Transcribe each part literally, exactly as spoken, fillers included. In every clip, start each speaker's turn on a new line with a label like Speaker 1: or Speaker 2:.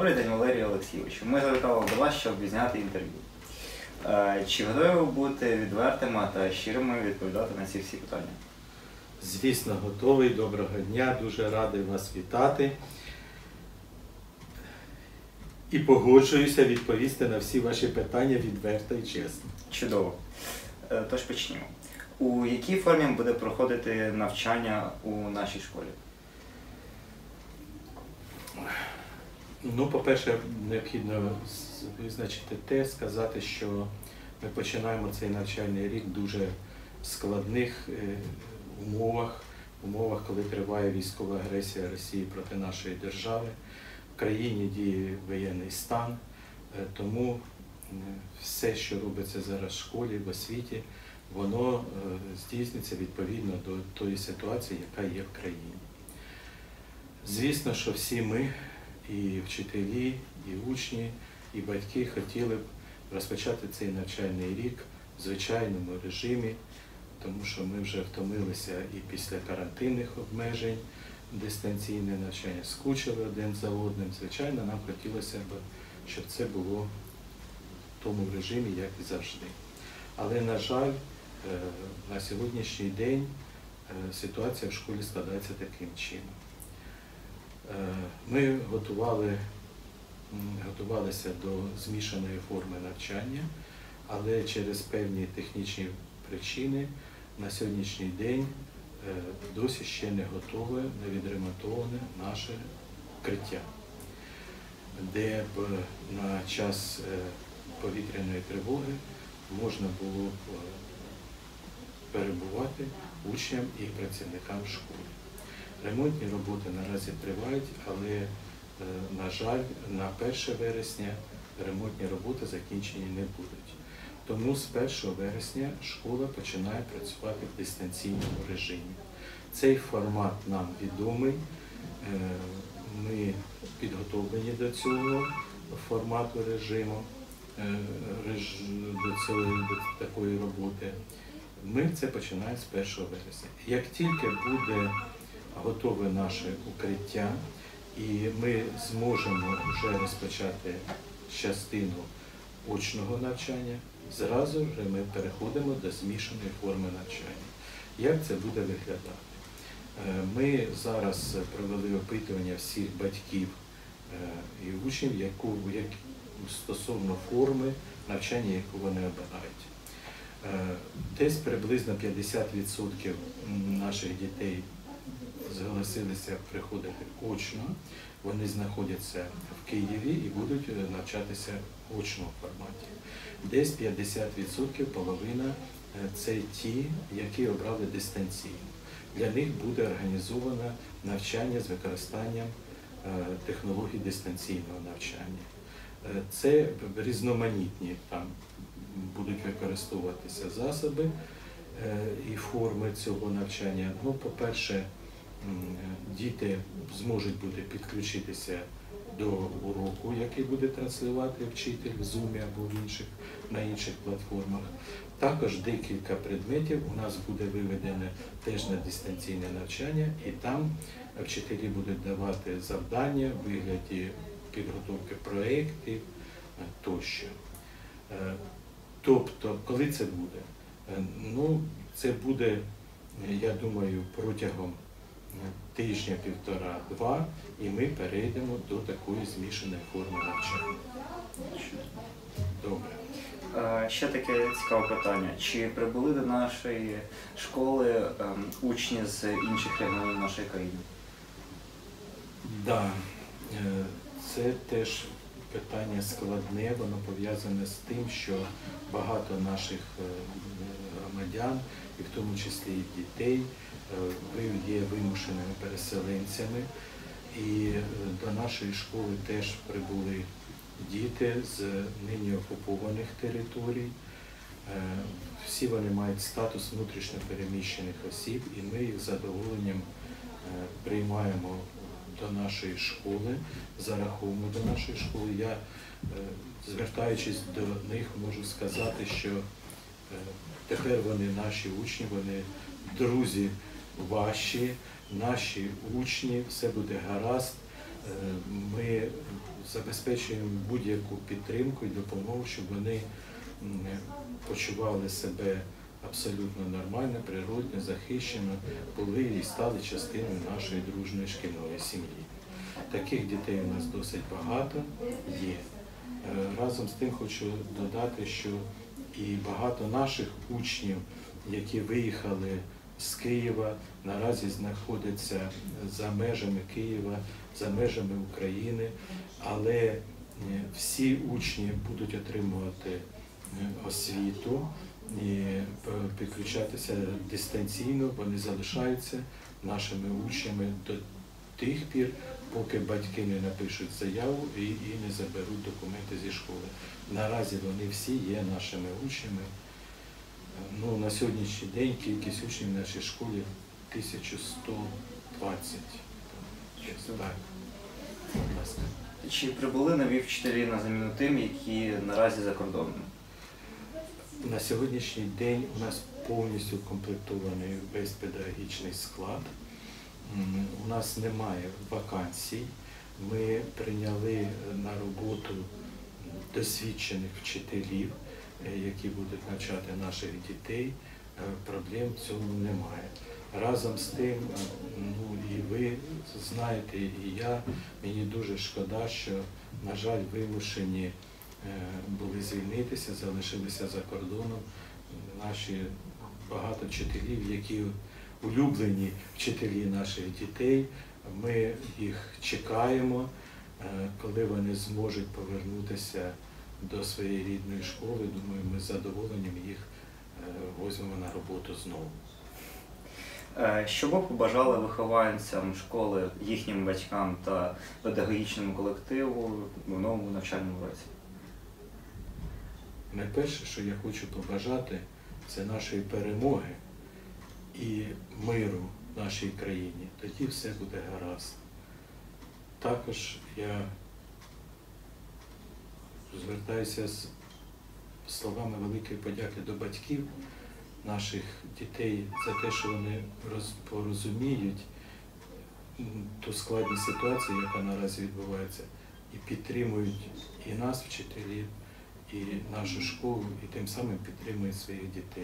Speaker 1: Добрий день, Валерій Олексійович. Ми завітали до вас, щоб зняти інтерв'ю. Чи готові ви бути відвертими та щирими відповідати на ці всі питання?
Speaker 2: Звісно, готовий. Доброго дня. Дуже радий вас вітати. І погоджуюся відповісти на всі ваші питання відверто і чесно.
Speaker 1: Чудово. Тож почнімо. У якій формі буде проходити навчання у нашій школі?
Speaker 2: Ну, по-перше, необхідно визначити те, сказати, що ми починаємо цей навчальний рік в дуже складних умовах, умовах, коли триває військова агресія Росії проти нашої держави. В країні діє воєнний стан, тому все, що робиться зараз в школі, в освіті, воно здійснюється відповідно до тої ситуації, яка є в країні. Звісно, що всі ми, і вчителі, і учні, і батьки хотіли б розпочати цей навчальний рік в звичайному режимі, тому що ми вже втомилися і після карантинних обмежень, дистанційне навчання, скучили один за одним. Звичайно, нам хотілося б, щоб це було в тому режимі, як і завжди. Але, на жаль, на сьогоднішній день ситуація в школі складається таким чином. Ми готували, готувалися до змішаної форми навчання, але через певні технічні причини на сьогоднішній день досі ще не готове, не відремонтоване наше укриття, де б на час повітряної тривоги можна було б перебувати учням і працівникам школи. Ремонтні роботи наразі тривають, але, на жаль, на перше вересня ремонтні роботи закінчені не будуть. Тому з першого вересня школа починає працювати в дистанційному режимі. Цей формат нам відомий, ми підготовлені до цього формату режиму, до, цього, до такої роботи. Ми це починаємо з першого вересня. Як тільки буде готове наше укриття, і ми зможемо вже розпочати частину очного навчання, зразу ж ми переходимо до змішаної форми навчання. Як це буде виглядати? Ми зараз провели опитування всіх батьків і учнів, яку, як, стосовно форми навчання, яку вони обирають. Десь приблизно п'ятдесят відсотків наших дітей зголосилися приходити очно, вони знаходяться в Києві і будуть навчатися в очному форматі. Десь п'ятдесят відсотків, половина – це ті, які обрали дистанційно. Для них буде організовано навчання з використанням технологій дистанційного навчання. Це різноманітні, там будуть використовуватися засоби і форми цього навчання. Ну, по-перше, діти зможуть буде підключитися до уроку, який буде транслювати вчитель в Zoom або в інших, на інших платформах. Також декілька предметів у нас буде виведено теж на дистанційне навчання, і там вчителі будуть давати завдання в вигляді підготовки проєктів тощо. Тобто, коли це буде? Ну, це буде, я думаю, протягом тижня, півтора-два, і ми перейдемо до такої змішаної форми навчання. Добре.
Speaker 1: Ще таке цікаве питання. Чи прибули до нашої школи ем, учні з інших регіонів нашої країни?
Speaker 2: Так, да. Це теж питання складне, воно пов'язане з тим, що багато наших громадян, і в тому числі і дітей, є вимушеними переселенцями. І до нашої школи теж прибули діти з нині окупованих територій. Всі вони мають статус внутрішньо переміщених осіб, і ми їх з задоволенням приймаємо до нашої школи, зараховуємо до нашої школи. Я, звертаючись до них, можу сказати, що тепер вони наші учні, вони друзі ваші, наші учні, все буде гаразд. Ми забезпечуємо будь-яку підтримку і допомогу, щоб вони м, почували себе абсолютно нормально, природно, захищено, були і стали частиною нашої дружної шкільної сім'ї. Таких дітей у нас досить багато є. Е, Разом з тим хочу додати, що і багато наших учнів, які виїхали з Києва, наразі знаходяться за межами Києва, за межами України, але е, всі учні будуть отримувати е, освіту і е, підключатися дистанційно, вони залишаються нашими учнями до тих пір, поки батьки не напишуть заяву і, і не заберуть документи зі школи. Наразі вони всі є нашими учнями. Ну, на сьогоднішній день кількість учнів в нашій школі тисяча сто двадцять. Так. Будь ласка.
Speaker 1: Чи прибули нові вчителі на заміну тим, які наразі за кордоном?
Speaker 2: На сьогоднішній день у нас повністю комплектований весь педагогічний склад. М, У нас немає вакансій. Ми прийняли на роботу досвідчених вчителів, е, які будуть навчати наших дітей. Е, Проблем в цьому немає. Разом з тим, е, ну і ви знаєте, і я, мені дуже шкода, що, на жаль, вимушені е, були звільнитися, залишилися за кордоном наші багато вчителів, які улюблені вчителі наших дітей. Ми їх чекаємо, е, коли вони зможуть повернутися до своєї рідної школи. Думаю, ми з задоволенням їх е, візьмемо на роботу знову.
Speaker 1: Е, Що ви побажали вихованцям школи, їхнім батькам та педагогічному колективу в новому навчальному році?
Speaker 2: Найперше, що я хочу побажати, це нашої перемоги і миру в нашій країні. Тоді все буде гаразд. Також я звертаюся з словами великої подяки до батьків наших дітей за те, що вони роз- порозуміють м, ту складну ситуацію, яка наразі відбувається, і підтримують і нас, вчителів, і нашу школу, і тим самим підтримують своїх дітей.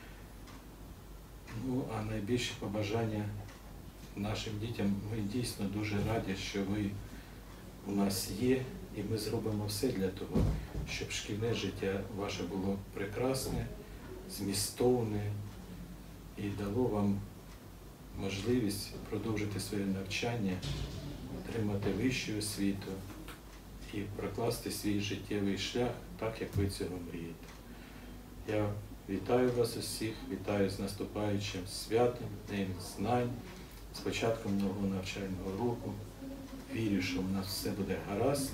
Speaker 2: Ну, а найбільше побажання нашим дітям, ми дійсно дуже раді, що ви у нас є, і ми зробимо все для того, щоб шкільне життя ваше було прекрасне, змістовне і дало вам можливість продовжити своє навчання, отримати вищу освіту і прокласти свій життєвий шлях так, як ви цього мрієте. Я вітаю вас усіх, вітаю з наступаючим святом, Днем знань, з початком нового навчального року. Вірю, що в нас все буде гаразд.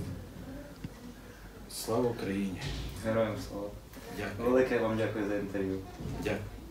Speaker 2: Слава Україні!
Speaker 1: Героям слава!
Speaker 2: Дякую.
Speaker 1: Велике вам дякую за інтерв'ю.
Speaker 2: Дякую.